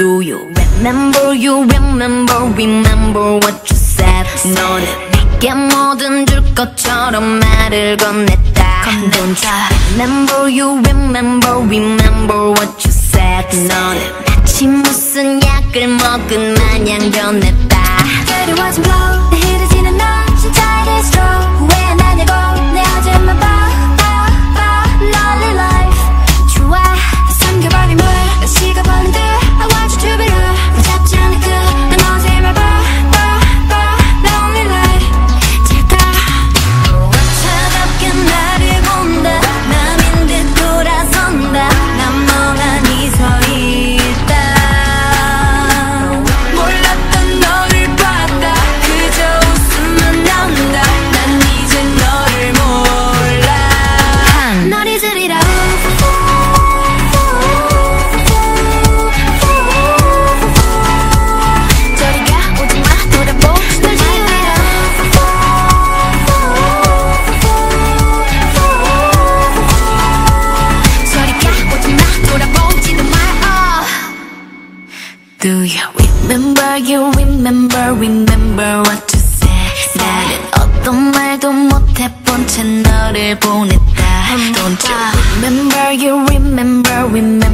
Do you remember what you said. 너는 내게 뭐든 줄 것처럼 말을 건넸다. Don't you remember what you said. 너는 마치 무슨 약을 먹은 마냥 변했다. Dirty words and blow 내 흐르지는 너 신차에 stroll 후회 안 하냐고 내 어제만 봐 lonely life 좋아 삼켜버린 물 식어버린 듯 I want you to be real 붙잡지 않을 듯난 어제만 봐 lonely life 잘가 차갑게 나를 본다 남인 듯 돌아선다 난 멍하니 서 있다 몰랐던 너를 봤다 그저 웃음만 나온다 난 이제 너를 몰라 널 잊으리라 저리가 오지마 돌아보 널 지우리라 저리가 오지마 돌아보지도 마 Do you remember what you said. 나는 어떤 말도 못해본 채 너를 보냈다. Don't you remember